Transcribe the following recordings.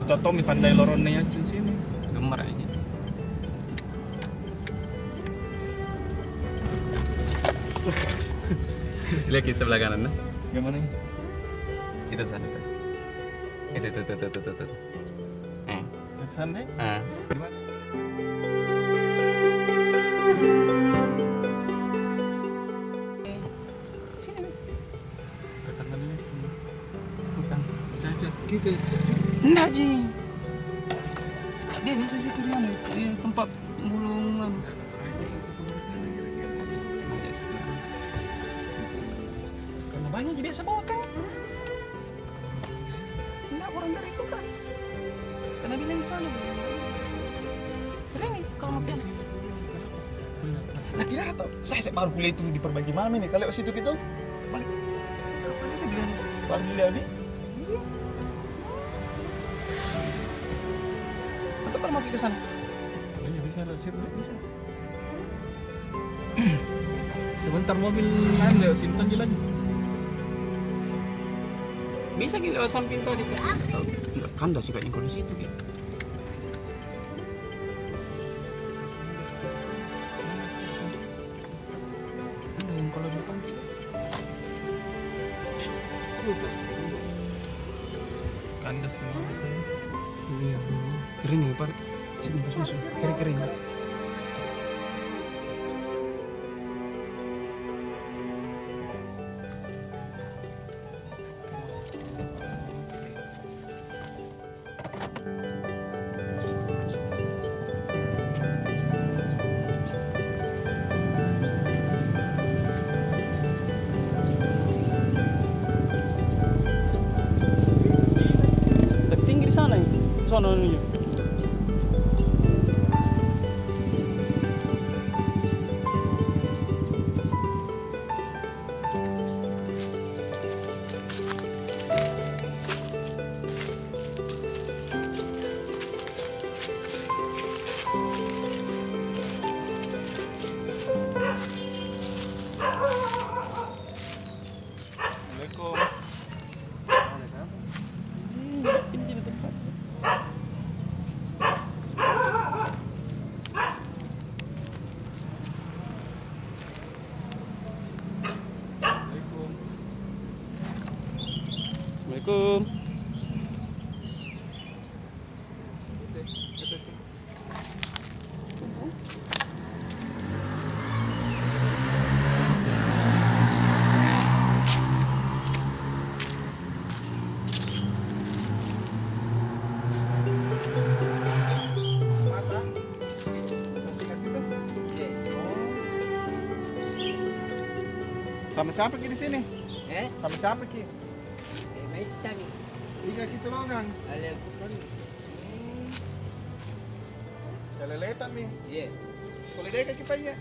Toto mi pandai loronnya ya cuy sini. Gemar aja. Lihat di sebelah kanan, nah. Gimana ini? Itu sana. Itu. Sana? Gimana? Sini. Katakan dulu cuma tukang cacat gitu. Enggak, Ji. Dia biasa situ di tempat mulungan. Karena banyak biasa bawa kan. Enggak orang dari itu kan. Karena bilang kalau keren nih kalau makan. Nah tidak atau saya baru kuliah itu diperbaiki mami nih kalau situ gitu. Balik. Kapan dia bilang baru kuliah nih? Atau kalau mau ke sana? Iya bisa lah situ bisa. Sebentar mobil lain lewat Sinton aja lagi. Bisa gitu lewat samping tadi kan. Enggak kandas kayaknya kalau di situ gitu. Ada yang kalau di depan gitu. Kandas kemana saya? Iya. Kering nih, Pak. Sini masuk. Kering. Tertinggi di sana ya. Sono nih. Assalamualaikum. Ini jadi tempat. Assalamualaikum. Sama siapa Ki di sini? Sama siapa Ki? Tiga Ki Selongang. Caleletan nih. Boleh deh Ki Panya.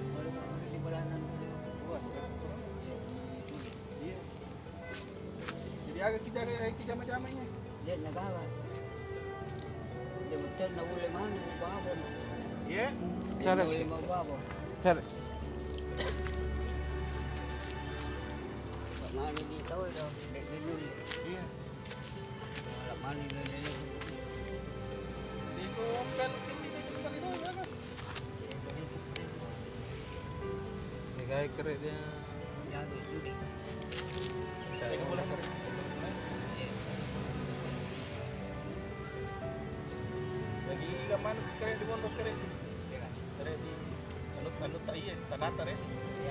Jadi agak kita Ki jama-jamanya. Iya. Cara. Cara. Iya. Di ko kan itu ya kan. Kayak keren dia. Saya boleh keren. Lagi kapan keren di pondok keren. Keren di anut tak iya tanata ya.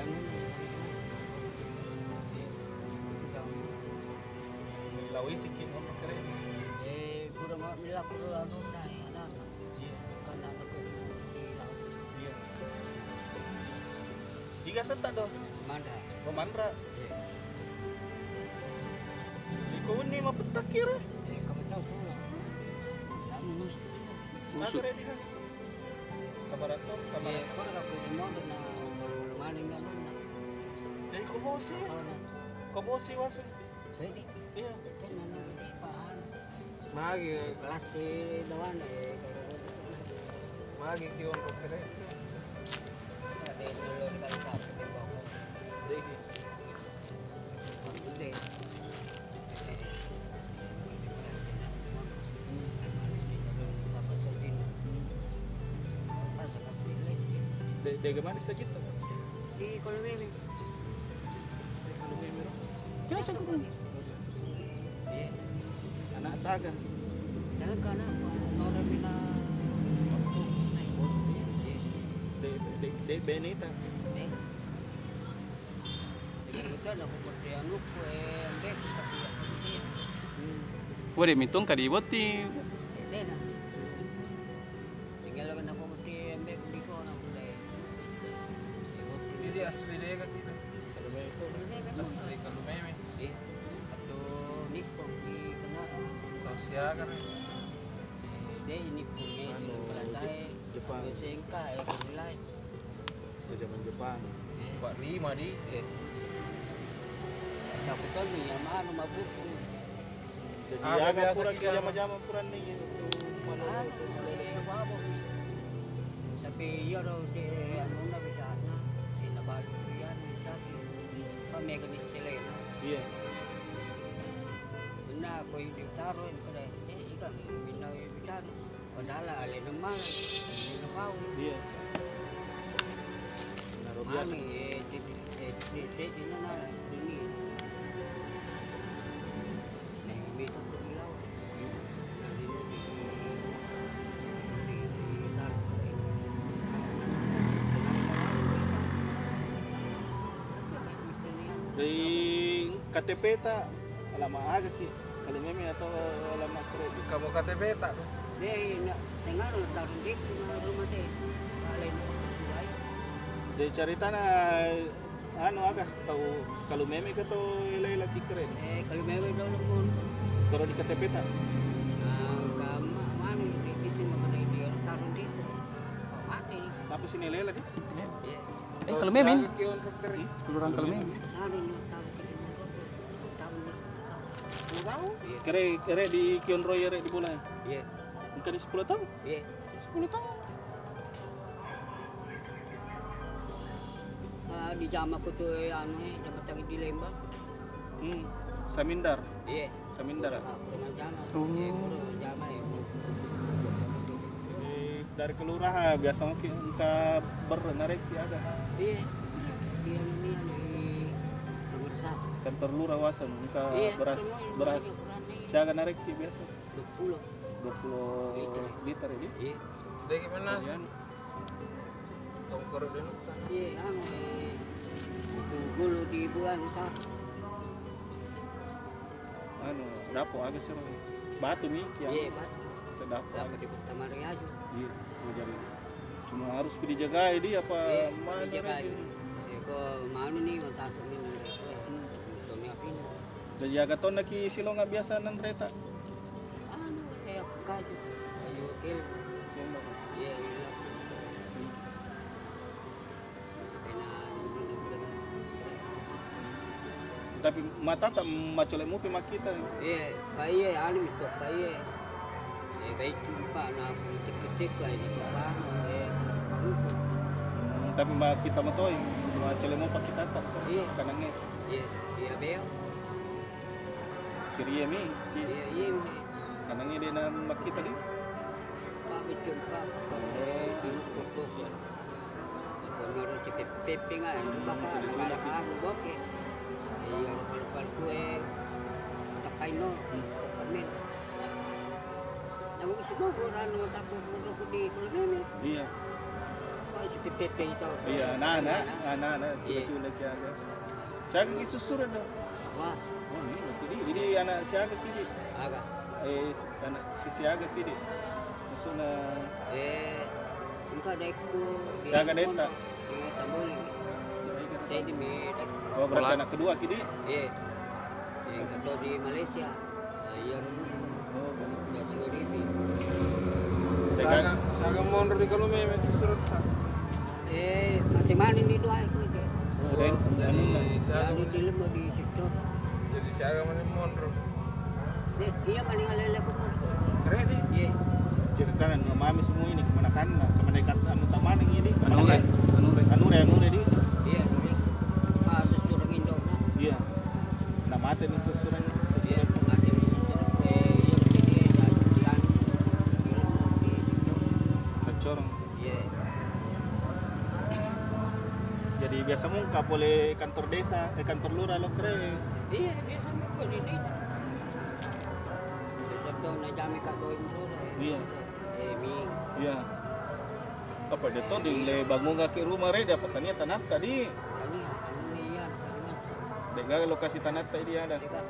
Lawi sikit pondok keren. Kurang mila kurang nuna anak. Kan anak ko. Iya. Tiga setak doh. Mandra. Pemandra. Iko ini mah petakir. Kamu tahu semua. Kamu musuh. Ada ready kan? Kamaraton, kamaraton. Kau nak pergi mana na maning na mana? Jadi kobosi wasun. Ready. Iya. Jangan nak paan. Magi Plastik dawan kiwan kok keren. Ada dulu kan kau di bawah. Ready. Gede. De gimana sih gitu? Di Kolom Meme. Kalau memang Ya sa ko. Iya. anak taga. Dalam kana orang mina waktu naik bote. Iya. De benita. Eh. Sige kita na ko bote anu ko ambek tapi ya. Wala mitong kadibot ti. Hindi na. Tinggal lang na ko bote ambek di ko na kulay. Jadi asli dia kan tidak. Kalau memang Asli kalau meme. Eh. Atau Nico di kenal. Atau siaga kan. Dia ini punya sila Belanda Jepang. Sengka kulay. itu zaman Jepang. Pak lima di. Tapi kan yang mana mabuk. Jadi Ada agak biasa kurang kita jama-jama kurang nih gitu. Tapi ya raw je anu na bisa na inabado yan sa kami ko ni sila na Iya. na ko yung taro ko dai ikan binaw yung bicara padahal alin naman hindi na pao Iya. Naruh biasa. mami di na na dini na imito ko ilaw na dino di sa Di KTP tak alamat agak sih. Kalau meme atau alamat kredit. Kamu KTP tak? Dia na tengah lo taruh di rumah teh alin sulai Jadi cerita na anu agak tahu kalau meme ke tuh lagi keren. kalau mewe dulu pun Kalau di KTP tak. kama mana di sini mengenai dia taruh di mati Tapi sini lela di. ya Kalau memen. Kion kekeri. Kelurahan kalau memen. sana lo taruh ke taruh Kere di Kion Roy di bola. iya Mungkin di 10 tahun. iya 10 tahun. di jama ko tuh anu dapat lagi di Lembang Samindar. iya Samindar. rumah jama Oh. iya jama ya Dari kelurahan biasa mungkin engka bernarek ada. iya dia ini nomor 1 Kantor lurah wasan engka Iya, beras. Siaga narek biasa 20 20 liter ini. iya Dia gimana sih? Kemudian Kamu korek dulu. iya anu itu gulu di bulan utar anu dapo agak sih batu nih iya ya. Pak Sedapo dapat agak. di Kota Mariaju Iya, mau jadi cuma harus dijaga ini apa iya mana jaga lagi? iya kok mau nih mentasan ini Tony Apina Dan jaga ton lagi silo nggak biasa nan kereta. anu kayak kayu kayu kil iya iya Tapi mata tak macam lemu pima kita. iya kayu anu bisa kayu baik jumpa na ketik-ketik lah ini coba Tapi kita matoi macam lemu pak kita tak. Iya. Kanangnya iya iya bel ciri mi. iya iya Kanangnya dia nan mak kita di. Pak jumpa di foto ya kalau si Pepe nga baka nagalakaan boke iya lupa kue takay no kapamin namu si mo ran no tapos mo ko di kulmen Iya. si Pepe sa Iya, nah. Iya. Cula lagi ada. Saya lagi susuran dah. wah Oh ini anak siaga kiri. aga Anak siaga kiri. Maksudnya engka dek ko Siaga deta. tambol saya di Medan Oh berarti anak kedua kiri. iya yang kata di Malaysia iya Oh, ya si Uribi Saga mondor di kalau meme susurut tak. macam mana ni doa itu je dan Jadi lalu siaga di lemah di situ jadi siaga mana mondor. dia mana ngalele ko Keren di. iya ceritakan mami semua ini kemana kan kemerdekaan anu taman ini Anure. anure di iya dulu sesurang Indo iya nama mati nih sesuran iya mati di situ yang jadi jalan di lemah di situ kecorong iya Jadi biasa mungkap oleh kantor desa, kantor lurah lo kere. Iya, dia sama ko ni dito. Sabto na jami ka doy mo Iya. mi Iya. Apa dia tuh di le bangun kaki rumah re dapat tanya tanah tadi. kani ano ni yan, kani. Dengar lokasi tanah tadi dia ada. Teka.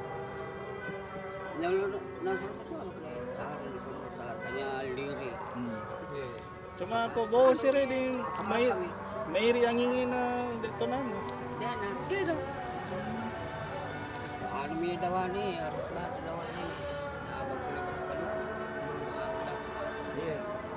Nasa ko sa kanya liri. Iya. Cuma kau bawa sih re di Mairi yang ingin dito namo. Dan nagkira. Ano mi daw ni, harus ba daw ni. Abang sulit sa kanila. Iya.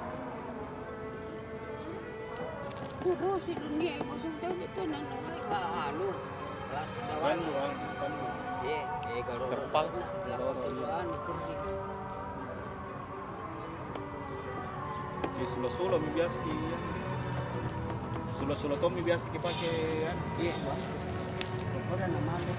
Kudo si dunia mo sa daw dito nang ano. Kelas dawan. Spandu. Kalau Terpal. Dawan kursi. Si sulo-sulo mi biasa ki. Sulo-sulo to mi biasa ki pakai kan. Iya, bang. Orang nama lu.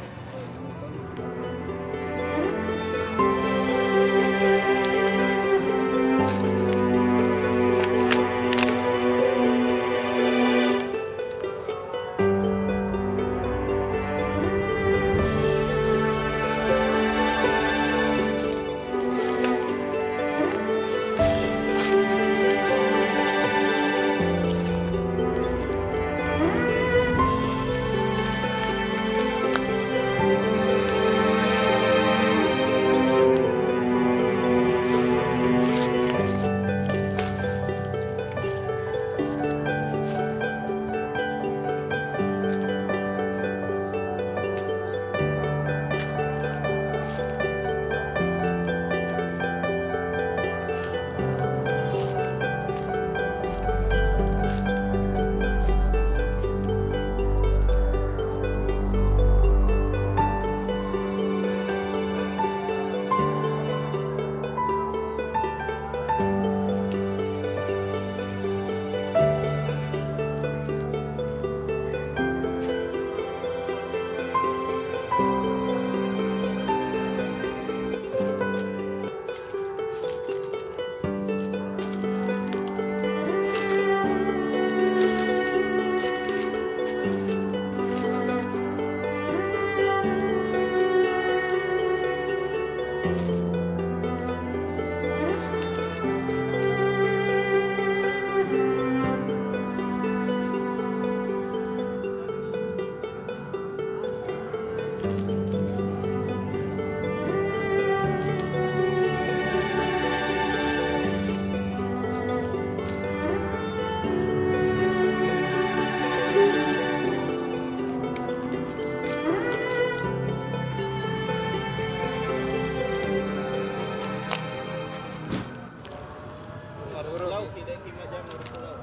Pulau tidak kima jam pulau.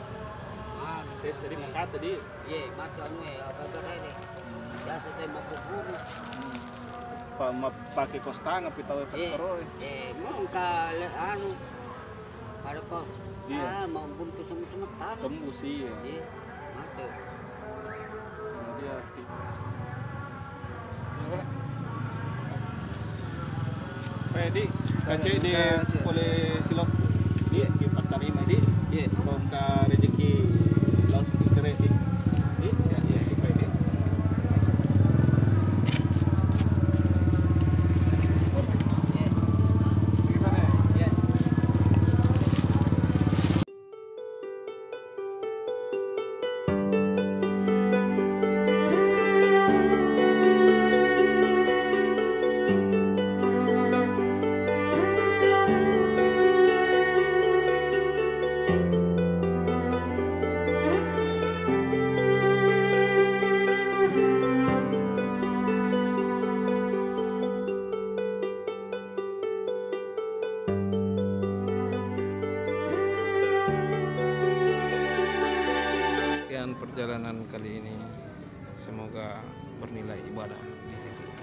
Saya sering makan tadi. Iya, macam anu apa kare ni. Biasa tayo mapupuro. Pakai kostang api tahu perkoro. Mau ka anu para ko. Iya. Mau buntu semut tanah. Tembus sih ya. Iya, mate. Dia di kace di oleh silok di Patarima di bom ka rezeki laos di kere di sia-sia di pede Sekian perjalanan kali ini, semoga bernilai ibadah di sisi